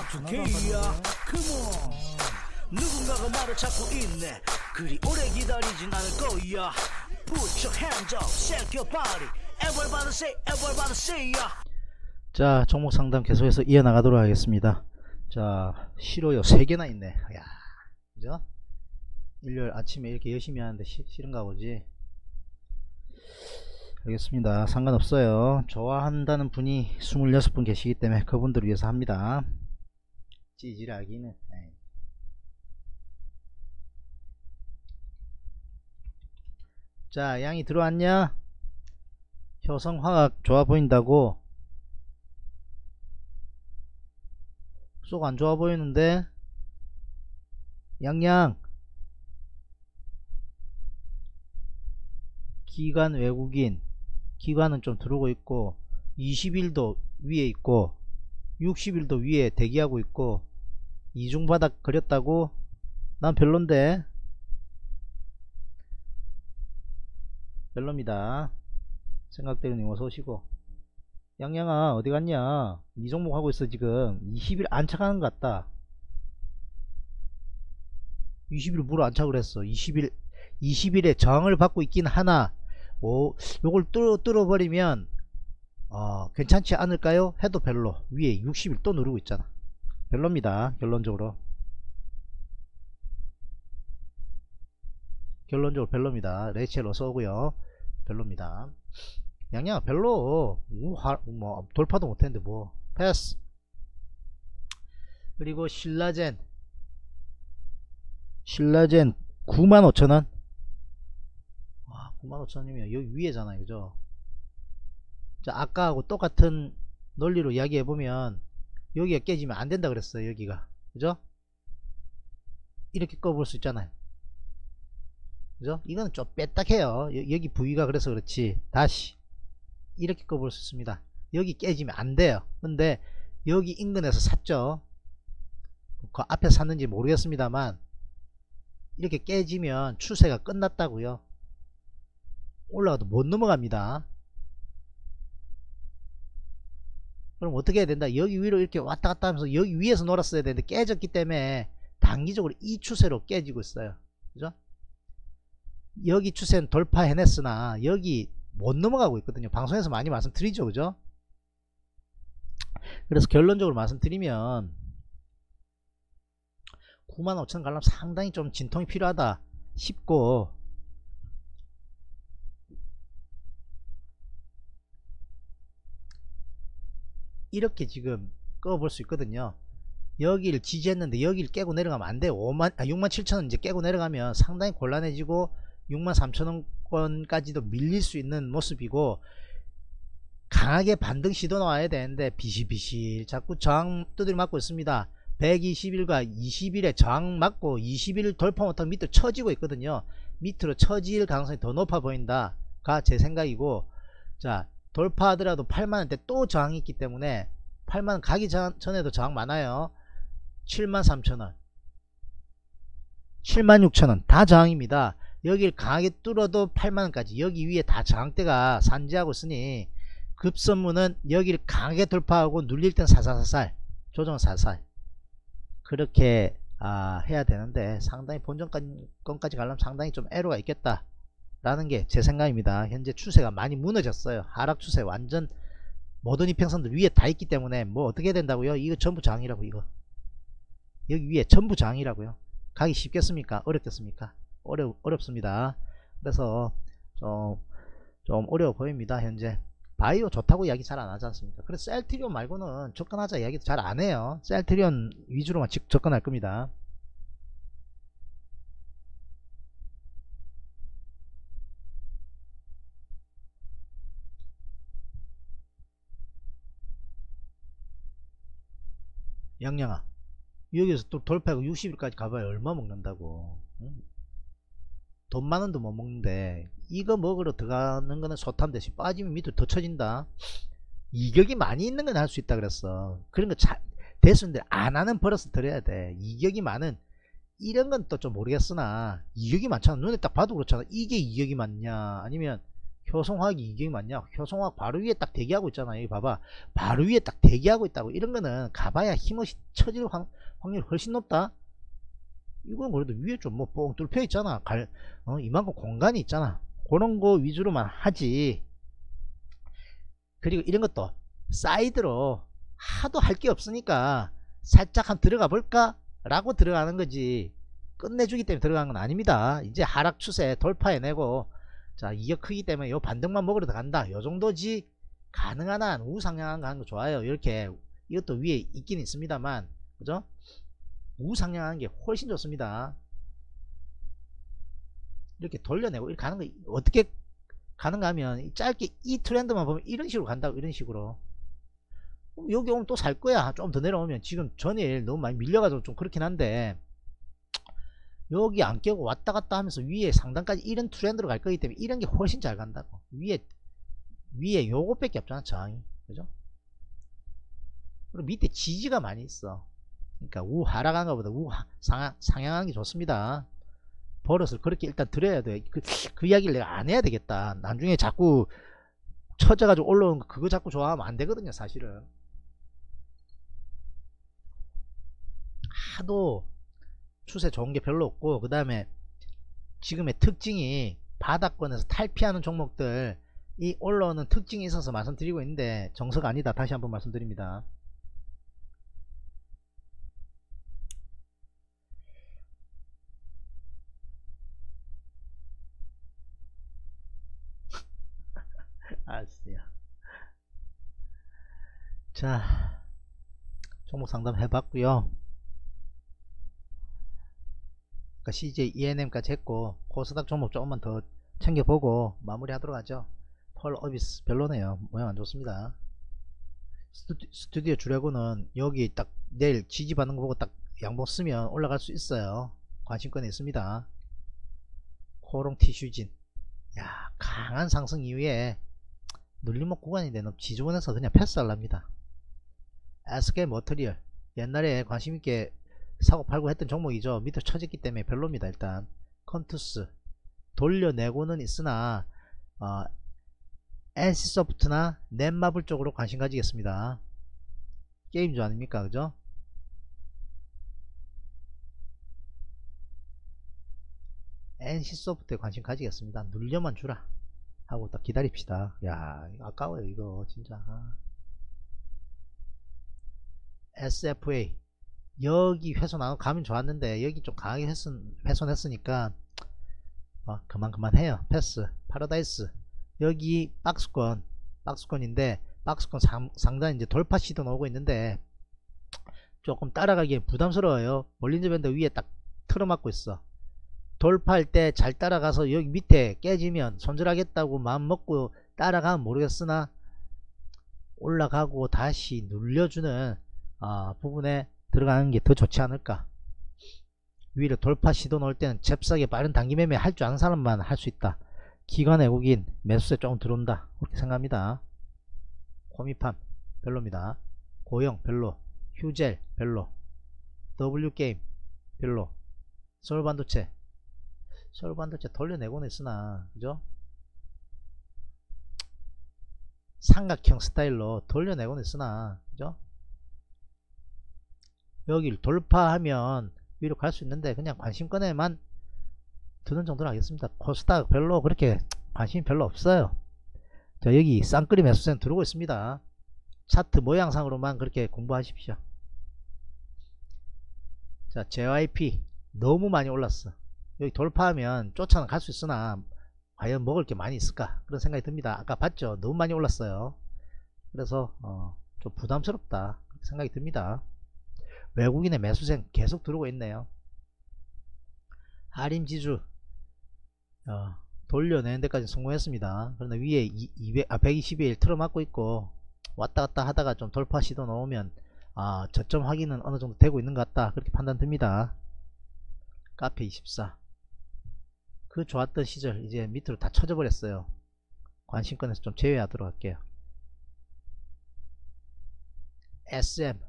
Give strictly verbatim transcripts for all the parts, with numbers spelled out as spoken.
투케이야 컴온 누군가가 말을 찾고 있네. 그리 오래 기다리진 않을 거야. Put your hands up, shake your body. Everybody say, everybody say ya. 자, 종목 상담 계속해서 이어나가도록 하겠습니다. 자, 싫어요 세 개나 있네. 야, 그죠? 일요일 아침에 이렇게 열심히 하는데 시, 싫은가 보지. 알겠습니다. 상관없어요. 좋아한다는 분이 스물여섯 분 계시기 때문에 그분들을 위해서 합니다. 찌질하기는. 에이. 자, 양이 들어왔냐? 효성화학 좋아 보인다고? 쏙 안 좋아 보이는데? 양양 기관 외국인 기관은 좀 들어오고 있고 이십 일도 위에 있고 육십 일도 위에 대기하고 있고 이중바닥 그렸다고? 난 별론데. 별로입니다. 생각대로님 어서오시고. 양양아 어디갔냐? 이 종목 하고 있어 지금. 이십 일 안착하는 것 같다. 이십 일 물 안착을 했어. 이십 일 이십 일에 저항을 받고 있긴 하나 오, 요걸 뚫어, 뚫어버리면 어, 괜찮지 않을까요? 해도 별로. 위에 육십 일 또 누르고 있잖아. 별로입니다. 결론적으로 결론적으로 별로입니다. 레이첼 어서오고요. 별로입니다. 양양 별로. 우, 하, 뭐 돌파도 못했는데 뭐 패스. 그리고 신라젠 신라젠 구만 오천원. 와, 구만 오천원이면 여기 위에잖아요, 그죠? 자, 아까하고 똑같은 논리로 이야기해보면 여기가 깨지면 안된다 그랬어요. 여기가, 그죠? 이렇게 꺼볼 수 있잖아요, 그죠? 이거는 좀 뺐딱해요. 여기 부위가. 그래서 그렇지. 다시 이렇게 꺼볼 수 있습니다. 여기 깨지면 안돼요. 근데 여기 인근에서 샀죠. 그 앞에 샀는지 모르겠습니다만 이렇게 깨지면 추세가 끝났다고요. 올라가도 못 넘어갑니다. 그럼 어떻게 해야 된다? 여기 위로 이렇게 왔다 갔다 하면서 여기 위에서 놀았어야 되는데 깨졌기 때문에 단기적으로 이 추세로 깨지고 있어요, 그죠? 여기 추세는 돌파 해냈으나 여기 못 넘어가고 있거든요. 방송에서 많이 말씀드리죠, 그죠? 그래서 결론적으로 말씀드리면 구만 오천 가려면 상당히 좀 진통이 필요하다 싶고, 이렇게 지금 꺼볼 수 있거든요. 여기를 지지했는데 여기를 깨고 내려가면 안 돼요. 오만, 아, 육만 칠천원 이제 깨고 내려가면 상당히 곤란해지고 육만 삼천원권까지도 밀릴 수 있는 모습이고, 강하게 반등 시도 나와야 되는데 비실비실 자꾸 저항 두드려 맞고 있습니다. 백이십 일과 이십 일에 저항 맞고 이십 일 돌파 못하고 밑으로 처지고 있거든요. 밑으로 처질 가능성이 더 높아 보인다 가 제 생각이고, 자, 돌파하더라도 팔만원대 또 저항이 있기 때문에 팔만원 가기 전, 전에도 저항 많아요. 칠만 삼천원 칠만 육천원 다 저항입니다. 여길 강하게 뚫어도 팔만원까지 여기 위에 다 저항대가 산지하고 있으니 급선무는 여기를 강하게 돌파하고 눌릴 땐 사살사살 조정 사살 그렇게 아, 해야 되는데 상당히 본전권까지 가려면 상당히 좀 애로가 있겠다 라는 게 제 생각입니다. 현재 추세가 많이 무너졌어요. 하락 추세 완전 모든 이평선들 위에 다 있기 때문에 뭐 어떻게 해야 된다고요? 이거 전부 저항이라고. 이거 여기 위에 전부 저항이라고요. 가기 쉽겠습니까? 어렵겠습니까? 어려, 어렵습니다. 그래서 좀, 좀 어려워 보입니다. 현재 바이오 좋다고 이야기 잘 안 하지 않습니까? 그래서 셀트리온 말고는 접근하자 이야기도 잘 안 해요. 셀트리온 위주로만 접근할 겁니다. 양양아 여기서 또 돌파하고 육십 일까지 가봐야 얼마 먹는다고. 응? 돈 만원도 못 먹는데 이거 먹으러 들어가는 거는 소탐 대신 빠지면 밑으로 더 쳐진다. 이격이 많이 있는 건 할 수 있다 그랬어. 그런 거 잘 대수인데 안 하는 버릇을 들여야 돼. 이격이 많은 이런 건 또 좀 모르겠으나 이격이 많잖아. 눈에 딱 봐도 그렇잖아. 이게 이격이 많냐 아니면 효성화학이 이격이 맞냐? 효성화학 바로 위에 딱 대기하고 있잖아. 여기 봐봐, 바로 위에 딱 대기하고 있다고. 이런 거는 가봐야 힘없이 처질 확, 확률이 훨씬 높다. 이건 그래도 위에 좀 뭐 뻥 뚫혀 있잖아. 갈, 어, 이만큼 공간이 있잖아. 그런 거 위주로만 하지. 그리고 이런 것도 사이드로 하도 할 게 없으니까 살짝 한 들어가 볼까 라고 들어가는 거지, 끝내주기 때문에 들어가는 건 아닙니다. 이제 하락 추세 돌파해내고, 자 이격 크기 때문에 요 반등만 먹으러 들어간다, 요 정도지. 가능한 한 우상향한 거 하는 거 좋아요. 이렇게 이것도 위에 있긴 있습니다만, 그죠? 우상향하는 게 훨씬 좋습니다. 이렇게 돌려내고 이렇게 가는 거 어떻게 가는가 하면, 짧게 이 트렌드만 보면 이런 식으로 간다고. 이런 식으로. 그럼 여기 오면 또 살 거야. 좀 더 내려오면. 지금 전일 너무 많이 밀려가지고 좀 그렇긴 한데, 여기 안 깨고 왔다 갔다 하면서 위에 상단까지 이런 트렌드로 갈 거기 때문에 이런 게 훨씬 잘 간다고. 위에 위에 요것밖에 없잖아, 저항이. 그죠? 그리고 밑에 지지가 많이 있어. 그러니까 우 하락한 것보다 우 상향, 상향한 게 좋습니다. 버릇을 그렇게 일단 들여야 돼. 그, 그 이야기를 내가 안 해야 되겠다. 나중에 자꾸 처져가지고 올라오는 거 그거 자꾸 좋아하면 안 되거든요, 사실은. 하도 추세 좋은 게 별로 없고, 그 다음에 지금의 특징이 바닥권에서 탈피하는 종목들, 이 올라오는 특징이 있어서 말씀드리고 있는데 정석 아니다. 다시 한번 말씀드립니다. 알았어요. 자, 종목 상담 해봤고요. 그러니까 씨제이, 이엔엠까지 했고, 코스닥 종목 조금만 더 챙겨보고 마무리 하도록 하죠. 펄 어비스 별로네요. 모양 안 좋습니다. 스튜디, 스튜디오 주려고는 여기 딱 내일 지지받는 거 보고 딱 양봉 쓰면 올라갈 수 있어요. 관심권에 있습니다. 코롱 티슈진, 야, 강한 상승 이후에 눌림목 구간인데 너무 지저분해서 그냥 패스하랍니다. 에스케이 머터리얼, 옛날에 관심있게 사고 팔고 했던 종목이죠. 밑으로 쳐졌기 때문에 별로입니다. 일단 컨투스 돌려내고는 있으나 어, 엔씨소프트나 넷마블 쪽으로 관심 가지겠습니다. 게임주 아닙니까, 그죠? 엔씨소프트에 관심 가지겠습니다. 눌려만 주라 하고 딱 기다립시다. 야, 아까워요 이거 진짜. 에스에프에이 여기 훼손하고 가면 좋았는데 여기 좀 강하게 훼손, 훼손했으니까 어, 그만 그만 해요. 패스. 파라다이스 여기 박스권, 박스권인데 박스권 상, 상단 이제 돌파 시도 나오고 있는데 조금 따라가기에 부담스러워요. 볼린저 밴드 위에 딱 틀어막고 있어. 돌파할 때 잘 따라가서 여기 밑에 깨지면 손절하겠다고 마음 먹고 따라가면 모르겠으나 올라가고 다시 눌려주는 어, 부분에 들어가는 게 더 좋지 않을까. 위로 돌파 시도 넣을 때는 잽싸게 빠른 단기 매매 할 줄 아는 사람만 할 수 있다. 기관 외국인 매수세 조금 들어온다, 그렇게 생각합니다. 코미팜 별로입니다. 고영 별로, 휴젤 별로, W게임 별로, 서울반도체 서울반도체 돌려내고는 있으나, 그죠? 삼각형 스타일로 돌려내고는 있으나, 그죠? 여기를 돌파하면 위로 갈 수 있는데 그냥 관심권에만 드는 정도로 하겠습니다. 코스닥 별로 그렇게 관심이 별로 없어요. 자, 여기 쌍끌이 매수세는 들어오고 있습니다. 차트 모양상으로만 그렇게 공부하십시오. 자, 제이와이피 너무 많이 올랐어. 여기 돌파하면 쫓아는 갈 수 있으나 과연 먹을 게 많이 있을까, 그런 생각이 듭니다. 아까 봤죠? 너무 많이 올랐어요. 그래서 어, 좀 부담스럽다, 그렇게 생각이 듭니다. 외국인의 매수세 계속 들어오고 있네요. 하림지주 어, 돌려내는 데까지 성공했습니다. 그런데 위에 이백, 아, 백이십 일 틀어막고 있고 왔다갔다 하다가 좀 돌파 시도 나오면 아, 저점 확인은 어느정도 되고 있는 것 같다, 그렇게 판단 듭니다. 카페 이십사 그 좋았던 시절 이제 밑으로 다 쳐져 버렸어요. 관심권에서 좀 제외하도록 할게요. 에스엠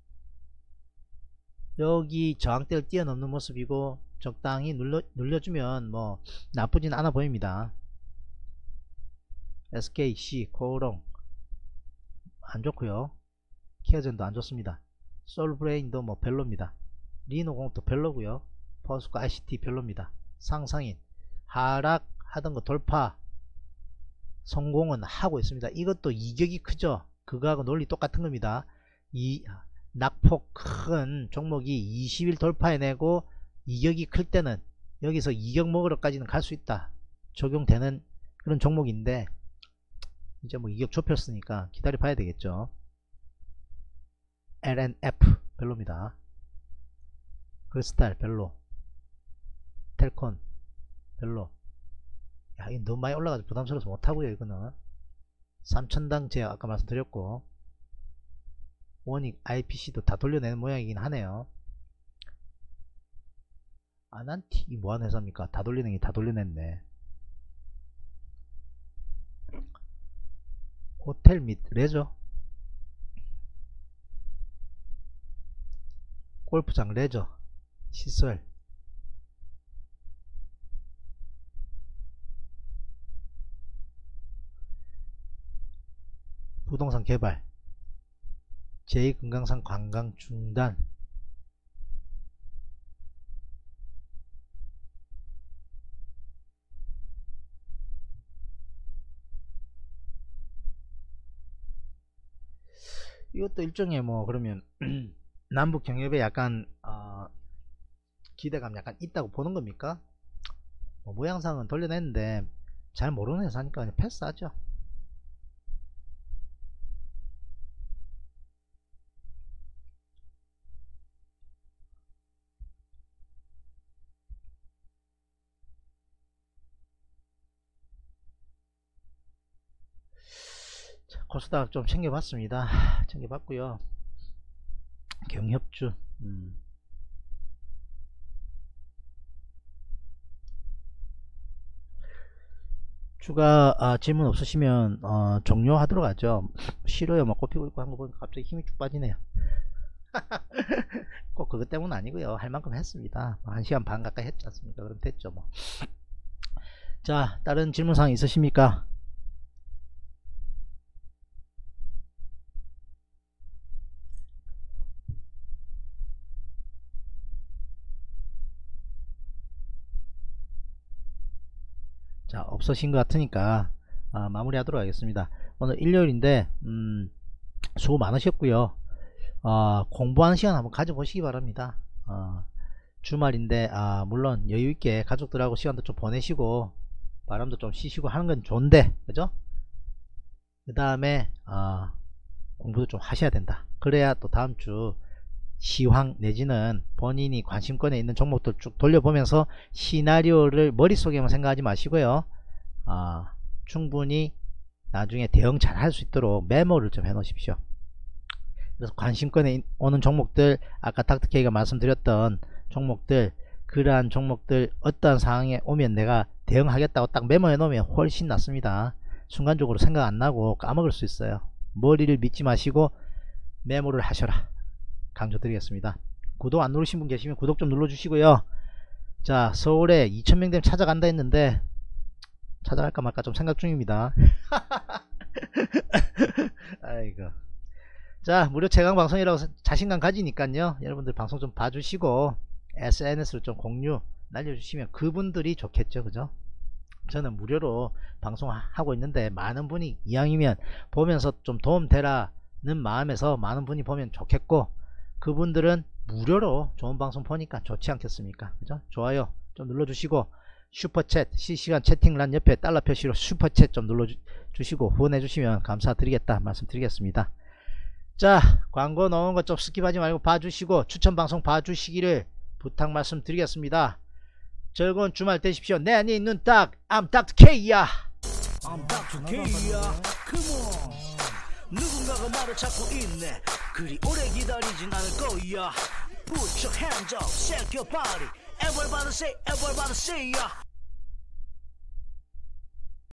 여기 저항대를 뛰어넘는 모습이고 적당히 눌러, 눌려주면 뭐 나쁘진 않아 보입니다. 에스케이씨, 코오롱 안 좋고요. 키아젠도 안 좋습니다. 솔브레인도 뭐 별로입니다. 리노공업도 별로고요. 퍼스코 아이씨티 별로입니다. 상상인 하락하던 거 돌파 성공은 하고 있습니다. 이것도 이격이 크죠. 그거하고 논리 똑같은 겁니다. 이 낙폭 큰 종목이 이십 일 돌파해내고 이격이 클 때는 여기서 이격 먹으러까지는 갈 수 있다 적용되는 그런 종목인데, 이제 뭐 이격 좁혔으니까 기다려 봐야 되겠죠. 엘엔에프 별로입니다. 크리스탈 별로, 텔콘 별로. 야, 이거 너무 많이 올라가서 부담스러워서 못하고요. 이거는 삼천당 제약 아까 말씀드렸고, 원익 아이피씨도 다 돌려내는 모양이긴 하네요. 아난티 이 뭐하는 회사입니까? 다 돌리는 게 다 돌려냈네. 호텔 및 레저, 골프장 레저 시설, 부동산 개발, 제이 금강산 관광 중단, 이것도 일종의 뭐 그러면 남북 경협에 약간 어, 기대감 약간 있다고 보는 겁니까? 뭐 모양상은 돌려냈는데 잘 모르는 회사니까 그냥 패스하죠. 코스닥 좀 챙겨봤습니다. 챙겨봤고요. 경협주 음. 추가 아, 질문 없으시면 어, 종료하도록 하죠. 싫어요. 뭐 꼽히고 있고 한 거 보니까 갑자기 힘이 쭉 빠지네요. 꼭 그것 때문은 아니고요. 할 만큼 했습니다. 한 시간 반 가까이 했지 않습니까? 그럼 됐죠 뭐. 자, 다른 질문사항 있으십니까? 자, 없으신 것 같으니까 아, 마무리하도록 하겠습니다. 오늘 일요일인데 음, 수고 많으셨고요. 어, 공부하는 시간 한번 가져보시기 바랍니다. 어, 주말인데 아, 물론 여유있게 가족들하고 시간도 좀 보내시고 바람도 좀 쉬시고 하는 건 좋은데, 그죠? 그 다음에 어, 공부도 좀 하셔야 된다. 그래야 또 다음주 시황 내지는 본인이 관심권에 있는 종목들 쭉 돌려보면서 시나리오를 머릿속에만 생각하지 마시고요. 어, 충분히 나중에 대응 잘 할 수 있도록 메모를 좀 해 놓으십시오. 그래서 관심권에 오는 종목들, 아까 닥터케이가 말씀드렸던 종목들, 그러한 종목들 어떠한 상황에 오면 내가 대응하겠다고 딱 메모해 놓으면 훨씬 낫습니다. 순간적으로 생각 안 나고 까먹을 수 있어요. 머리를 믿지 마시고 메모를 하셔라 강조드리겠습니다. 구독 안 누르신 분 계시면 구독 좀 눌러주시고요. 자, 서울에 이천 명 되면 찾아간다 했는데 찾아갈까 말까 좀 생각 중입니다. 아이고. 자, 무료 최강 방송이라고 자신감 가지니까요. 여러분들 방송 좀 봐주시고 에스엔에스로 좀 공유 날려주시면 그분들이 좋겠죠. 그죠? 저는 무료로 방송하고 있는데 많은 분이 이왕이면 보면서 좀 도움되라는 마음에서 많은 분이 보면 좋겠고, 그분들은 무료로 좋은 방송 보니까 좋지 않겠습니까? 그죠? 좋아요 좀 눌러주시고 슈퍼챗 실시간 채팅란 옆에 달러 표시로 슈퍼챗 좀 눌러주시고 후원해주시면 감사드리겠다 말씀드리겠습니다. 자, 광고 넣은 것 좀 스킵하지 말고 봐주시고 추천 방송 봐주시기를 부탁 말씀드리겠습니다. 즐거운 주말 되십시오. 내 안에 있는 딱 I'm 닥터 K야. I'm 닥터 K야. Come on. 누군가가 나를 찾고 있네. 그리 오래 기다리진 않을 거야. Put your hands up, shake your body. Everybody say, everybody say, yeah.